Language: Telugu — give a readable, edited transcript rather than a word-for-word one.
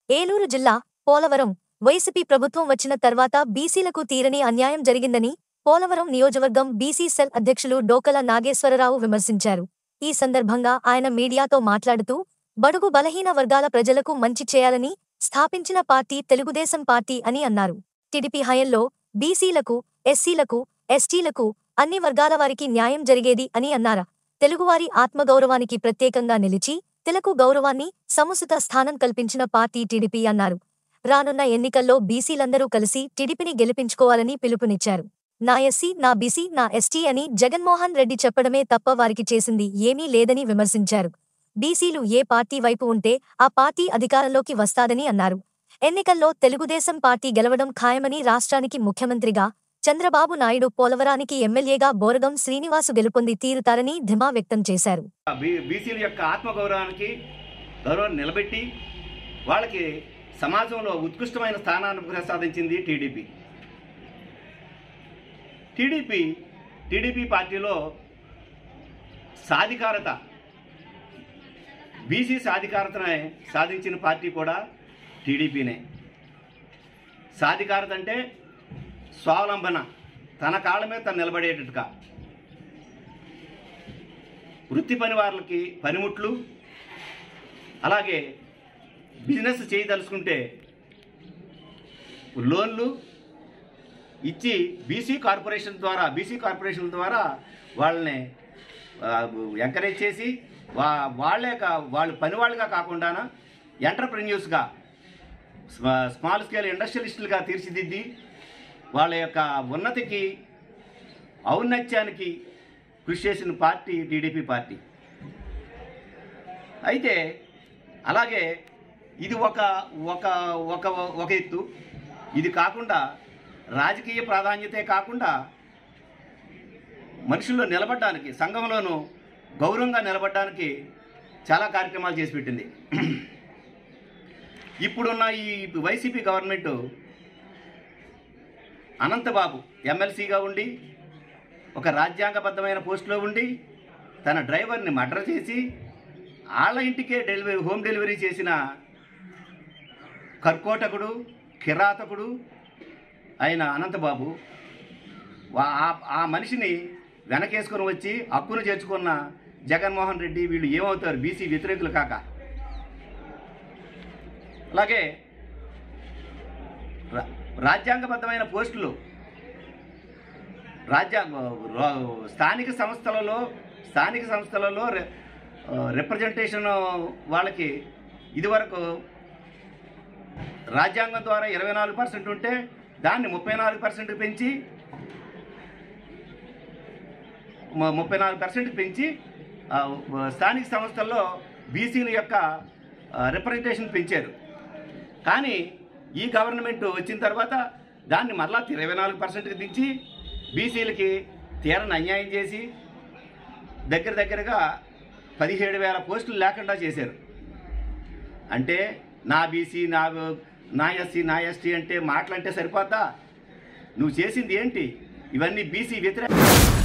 ఏలూరు జిల్లా పోలవరం వైసీపీ ప్రభుత్వం వచ్చిన తర్వాత బీసీలకు తీరని అన్యాయం జరిగిందని పోలవరం నియోజకవర్గం బీసీ సెల్ అధ్యక్షులు డోకల నాగేశ్వరరావు విమర్శించారు. ఈ సందర్భంగా ఆయన మీడియాతో మాట్లాడుతూ, బడుగు బలహీన వర్గాల ప్రజలకు మంచి చేయాలని స్థాపించిన పార్టీ తెలుగుదేశం పార్టీ అని అన్నారు. టీడీపీ హయాంలో బీసీలకు, ఎస్సీలకు, ఎస్టీలకు అన్ని వర్గాల వారికి న్యాయం జరిగేది అని అన్నారు. తెలుగువారి ఆత్మగౌరవానికి ప్రత్యేకంగా నిలిచి తెలకు గౌరవాన్ని, సముచిత స్థానం కల్పించిన పార్టీ టీడీపీ అన్నారు. రానున్న ఎన్నికల్లో బీసీలందరూ కలిసి టీడీపీని గెలిపించుకోవాలని పిలుపునిచ్చారు. నా ఎస్సీ, నా బీసీ, నా ఎస్టీ అని జగన్మోహన్ రెడ్డి చెప్పడమే తప్ప వారికి చేసింది ఏమీ లేదని విమర్శించారు. బీసీలు ఏ పార్టీ వైపు ఉంటే ఆ పార్టీ అధికారంలోకి వస్తాదని అన్నారు. ఎన్నికల్లో తెలుగుదేశం పార్టీ గెలవడం ఖాయమని రాష్ట్రానికి ముఖ్యమంత్రిగా చంద్రబాబు నాయుడు, పోలవరానికి ఎమ్మెల్యేగా బోరగం శ్రీనివాసు గెలుపొంది తీరుతారని ధీమా వ్యక్తం చేశారు. బీసీల యొక్క ఆత్మగౌరవానికి గౌరవాన్ని నిలబెట్టి వాళ్ళకి సమాజంలో ఉత్కృష్టమైన స్థానాన్ని ప్రసాదించింది టీడీపీ. టీడీపీ పార్టీలో సాధికారత, బీసీ సాధికారతనే సాధించిన పార్టీ కూడా టీడీపీనే. సాధికారత అంటే స్వావలంబన, తన కాళ్ళ మీద తను నిలబడేటట్టుగా, వృత్తి పని వాళ్ళకి పనిముట్లు, అలాగే బిజినెస్ చేయదలుచుకుంటే లోన్లు ఇచ్చి బీసీ కార్పొరేషన్ల ద్వారా వాళ్ళని ఎంకరేజ్ చేసి వాళ్ళు పనివాళ్ళుగా కాకుండా ఎంటర్ప్రెన్యూర్స్గా, స్మాల్ స్కేల్ ఇండస్ట్రియలిస్టులుగా తీర్చిదిద్ది వాళ్ళ యొక్క ఉన్నతికి, ఔన్నత్యానికి కృషి చేసిన పార్టీ టీడీపీ పార్టీ. అయితే అలాగే ఇది ఒక ఎత్తు. ఇది కాకుండా రాజకీయ ప్రాధాన్యతే కాకుండా మనుషుల్లో నిలబడడానికి, సంఘంలోనూ గౌరవంగా నిలబడడానికి చాలా కార్యక్రమాలు చేసి పెట్టింది. ఇప్పుడున్న ఈ వైసీపీ గవర్నమెంటు అనంతబాబు ఎమ్మెల్సీగా ఉండి, ఒక రాజ్యాంగబద్ధమైన పోస్టులో ఉండి, తన డ్రైవర్ని మర్డర్ చేసి వాళ్ళ ఇంటికే హోమ్ డెలివరీ చేసిన కర్కోటకుడు, కిరాతకుడు అయిన అనంతబాబు, ఆ మనిషిని వెనకేసుకొని వచ్చి హక్కును చేర్చుకున్న జగన్మోహన్ రెడ్డి, వీళ్ళు ఏమవుతారు? బీసీ వ్యతిరేకులు కాక. అలాగే రాజ్యాంగబద్ధమైన పోస్టులు స్థానిక సంస్థలలో రిప్రజెంటేషన్ వాళ్ళకి ఇదివరకు రాజ్యాంగం ద్వారా 24% ఉంటే దాన్ని 34% పెంచి 34% పెంచి స్థానిక సంస్థల్లో బీసీల యొక్క రిప్రజెంటేషన్ పెంచారు. కానీ ఈ గవర్నమెంట్ వచ్చిన తర్వాత దాన్ని మరలా 24%కి దించి బీసీలకి తీరని అన్యాయం చేసి దగ్గరగా 17,000 పోస్టులు లేకుండా చేశారు. అంటే నా బీసీ, నా ఎస్సీ, నా ఎస్టీ అంటే మాటలంటే సరిపోద్దా? నువ్వు చేసింది ఏంటి? ఇవన్నీ బీసీ వ్యతిరేక